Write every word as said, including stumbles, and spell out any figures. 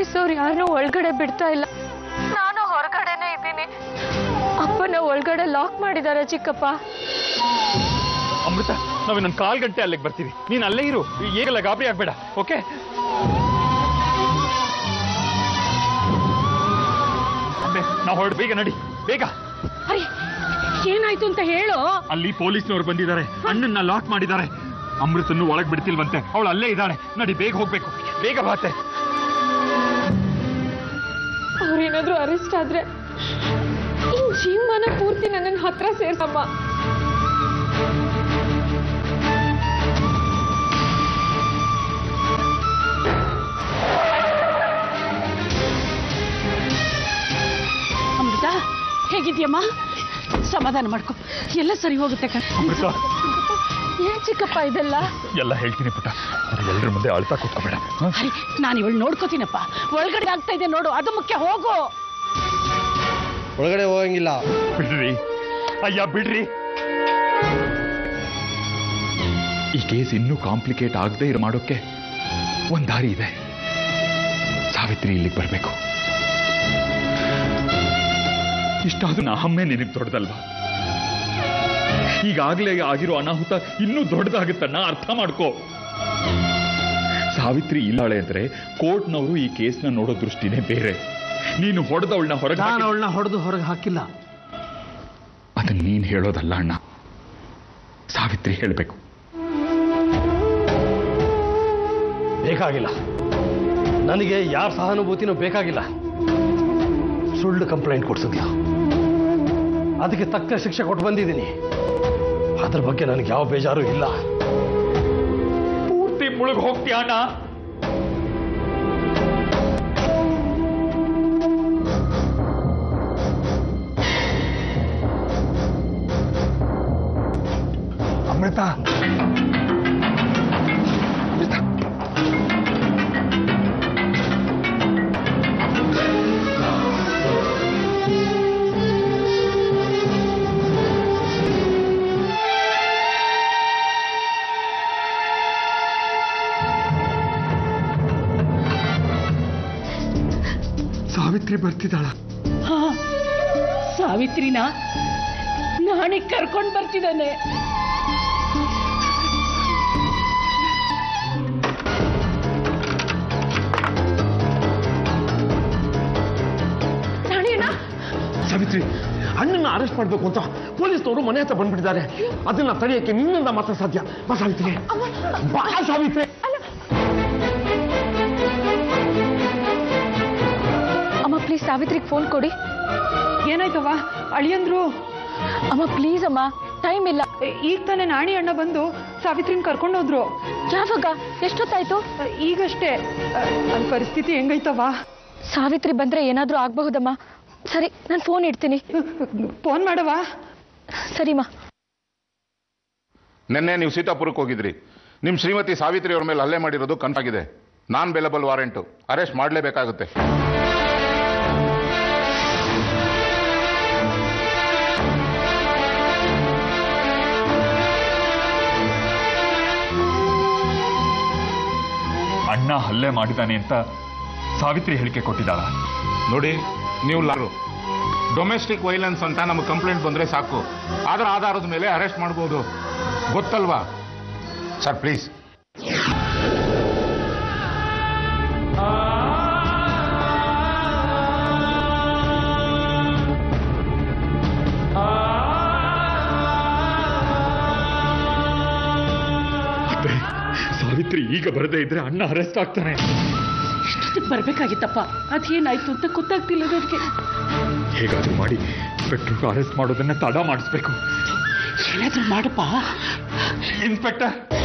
Police ಅವ್ರು ಯಾರನ್ನೂ ಒಳಗಡೆ ಬಿಡ್ತಾ ಇಲ್ಲ. ನಾನು ಹೊರಗಡೆನೆ ಇದ್ದೀನಿ. ಅಪ್ಪನ ಒಳಗಡೆ ಲಾಕ್ ಮಾಡಿದ್ದಾರೆ ಚಿಕ್ಕಪ್ಪ. ಅಮೃತ, ನಾವು ಇನ್ನೊಂದು ಕಾಲ್ ಗಂಟೆ ಅಲ್ಲಿಗೆ ಬರ್ತೀವಿ. ನೀನ್ ಅಲ್ಲೇ ಇರು, ಈಗಲ್ಲ ಗಾಬರಿ ಆಗ್ಬೇಡ. ಓಕೆ? ನಾವು ಹೊರಡು, ಬೇಗ ನಡಿ, ಬೇಗ. ಅರೆ, ಏನಾಯ್ತು ಅಂತ ಹೇಳು. ಅಲ್ಲಿ ಪೊಲೀಸ್ನವ್ರು ಬಂದಿದ್ದಾರೆ, ಅಣ್ಣನ್ನ ಲಾಕ್ ಮಾಡಿದ್ದಾರೆ. ಅಮೃತನ್ನು ಒಳಗ್ ಬಿಡ್ತಿಲ್ವಂತೆ, ಅವಳು ಅಲ್ಲೇ ಇದ್ದಾಳೆ. ನಡಿ, ಬೇಗ ಹೋಗ್ಬೇಕು, ಬೇಗ ಬಾತೆ. ಅವ್ರೇನಾದ್ರೂ ಅರೆಸ್ಟ್ ಆದ್ರೆ ಇನ್ ಜೀವಮಾನ ಪೂರ್ತಿ ನನ್ನ ಹತ್ರ ಸೇರ್ಸಮ್ಮ. ಅಮೃತ, ಹೇಗಿದ್ಯಮ್ಮ? ಸಮಾಧಾನ ಮಾಡ್ಕೊ, ಎಲ್ಲ ಸರಿ ಹೋಗುತ್ತೆ. ಏನ್ ಚಿಕ್ಕಪ್ಪ ಇದೆಲ್ಲ? ಎಲ್ಲ ಹೇಳ್ತೀನಿ ಪುಟ್ಟ, ಎಲ್ಲರ ಮುಂದೆ ಅಳ್ತಾ ಕೂತ್ಕೋಬೇಡ. ಅರೆ, ನಾನು ಇವಳು ನೋಡ್ಕೋತೀನಪ್ಪ. ಒಳಗಡೆ ಆಗ್ತಾ ಇದೆ ನೋಡು, ಅದು ಮುಖ್ಯ. ಹೋಗು. ಒಳಗಡೆ ಹೋಗಂಗಿಲ್ಲ. ಬಿಡ್ರಿ ಅಯ್ಯ, ಬಿಡ್ರಿ. ಈ ಕೇಸ್ ಇನ್ನೂ ಕಾಂಪ್ಲಿಕೇಟ್ ಆಗದೆ ಇರೋ ಮಾಡೋಕ್ಕೆ ಒಂದ್ ದಾರಿ ಇದೆ. ಸಾವಿತ್ರಿ ಇಲ್ಲಿಗೆ ಬರ್ಬೇಕು. ಇಷ್ಟಾದ್ರೂ ನಾ ಅಮ್ಮೆ ನಿನಗೆ ದೊಡ್ಡದಲ್ವಾ? ಈಗಾಗಲೇ ಆಗಿರೋ ಅನಾಹುತ ಇನ್ನೂ ದೊಡ್ಡದಾಗುತ್ತಣ್ಣ, ಅರ್ಥ ಮಾಡ್ಕೋ. ಸಾವಿತ್ರಿ ಇಲ್ಲಾಳೆ ಅಂದ್ರೆ ಕೋರ್ಟ್ನವರು ಈ ಕೇಸ್ನ ನೋಡೋ ದೃಷ್ಟಿನೇ ಬೇರೆ. ನೀನು ಹೊಡೆದವಳನ್ನ ಹೊರಗೆ ಅವಳನ್ನ ಹೊಡೆದು ಹೊರಗೆ ಹಾಕಿಲ್ಲ. ಅದನ್ನ ನೀನ್ ಹೇಳೋದಲ್ಲ ಅಣ್ಣ, ಸಾವಿತ್ರಿ ಹೇಳಬೇಕು. ಬೇಕಾಗಿಲ್ಲ, ನನಗೆ ಯಾರ ಸಹಾನುಭೂತಿನೂ ಬೇಕಾಗಿಲ್ಲ. ಸುಳ್ಳು ಕಂಪ್ಲೇಂಟ್ ಕೊಡ್ಸಿದ್ಲ, ಅದಕ್ಕೆ ತಕ್ಕ ಶಿಕ್ಷೆ ಕೊಟ್ಟು ಬಂದಿದ್ದೀನಿ. ಅದ್ರ ಬಗ್ಗೆ ನನಗೆ ಯಾವ ಬೇಜಾರು ಇಲ್ಲ. ಪೂರ್ತಿ ಮುಳುಗ್ ಹೋಗ್ತೀಯ ಅಣ್ಣ. ಅಮೃತ, ಸಾವಿತ್ರಿ ಬರ್ತಿದ್ದಾಳ? ಹಾ, ಸಾವಿತ್ರಿನ ನಾಳೆ ಕರ್ಕೊಂಡು ಬರ್ತಿದ್ದಾನೆ. ಸಾವಿತ್ರಿ, ಅಣ್ಣನ ಅರೆಸ್ಟ್ ಮಾಡಬೇಕು ಅಂತ ಪೊಲೀಸ್ನವರು ಮನೆ ಹತ್ರ ಬಂದ್ಬಿಟ್ಟಿದ್ದಾರೆ. ಅದನ್ನ ತಡೆಯಕ್ಕೆ ನಿನ್ನಿಂದ ಮಾತ್ರ ಸಾಧ್ಯ. ಬಾ ಸಾವಿತ್ರಿ, ಬಾ ಸಾವಿತ್ರಿ. ಅಮ್ಮ ಪ್ಲೀಸ್ ಸಾವಿತ್ರಿಗೆ ಫೋನ್ ಕೊಡಿ. ಏನಾಯ್ತವ? ಅಳಿಯಂದ್ರು. ಅಮ್ಮ ಪ್ಲೀಸ್ ಅಮ್ಮ, ಟೈಮ್ ಇಲ್ಲ. ಈಗ ತಾನೇ ನಾಣಿ ಅಣ್ಣ ಬಂದು ಸಾವಿತ್ರಿನ ಕರ್ಕೊಂಡೋದ್ರು. ಯಾವಾಗ? ಎಷ್ಟೊತ್ತಾಯ್ತು? ಈಗಷ್ಟೇ. ಅಲ್ಲಿ ಪರಿಸ್ಥಿತಿ ಹೆಂಗೈತವ? ಸಾವಿತ್ರಿ ಬಂದ್ರೆ ಏನಾದ್ರೂ ಆಗಬಹುದಮ್ಮ. ಸರಿ, ನಾನು ಫೋನ್ ಇಡ್ತೀನಿ. ಫೋನ್ ಮಾಡವಾ? ಸರಿಮಾ. ನಿನ್ನೆ ನೀವು ಸೀತಾಪುರಕ್ಕೆ ಹೋಗಿದ್ರಿ. ನಿಮ್ಮ ಶ್ರೀಮತಿ ಸಾವಿತ್ರಿ ಅವ್ರ ಮೇಲೆ ಹಲ್ಲೆ ಮಾಡಿರೋದು ಕನ್ಫರ್ಮ್ ಆಗಿದೆ. ನಾನ್ ಬೇಲಬಲ್ ವಾರೆಂಟು, ಅರೆಸ್ಟ್ ಮಾಡಲೇಬೇಕಾಗುತ್ತೆ. ಅಣ್ಣ ಹಲ್ಲೆ ಮಾಡಿದಾನೆ ಅಂತ ಸಾವಿತ್ರಿ ಹೇಳಿಕೆ ಕೊಟ್ಟಿದ್ದಾಳ. ನೋಡಿ, ನೀವು ಲಾರು ಡೊಮೆಸ್ಟಿಕ್ ವೈಲೆನ್ಸ್ ಅಂತ ನಮಗೆ ಕಂಪ್ಲೇಂಟ್ ಬಂದ್ರೆ ಸಾಕು, ಅದರ ಆಧಾರದ ಮೇಲೆ ಅರೆಸ್ಟ್ ಮಾಡಬಹುದು. ಗೊತ್ತಲ್ವಾ ಸರ್? ಪ್ಲೀಸ್. ಸಾವಿತ್ರಿ ಈಗ ಬರದೇ ಇದ್ರೆ ಅಣ್ಣ ಅರೆಸ್ಟ್ ಆಗ್ತಾನೆ. ಇಷ್ಟೊತ್ತಿಗೆ ಬರ್ಬೇಕಾಗಿತ್ತಪ್ಪ. ಅದೇನಾಯ್ತು ಅಂತ ಗೊತ್ತಾಗ್ತಿಲ್ಲ ನನಗೆ. ಹೇಗಾದ್ರೂ ಮಾಡಿ ಇನ್ಸ್ಪೆಕ್ಟರ್ ಅರೆಸ್ಟ್ ಮಾಡೋದನ್ನ ತಡ ಮಾಡಿಸ್ಬೇಕು. ಏನಾದ್ರೂ ಮಾಡಪ್ಪ. ಇನ್ಸ್ಪೆಕ್ಟರ್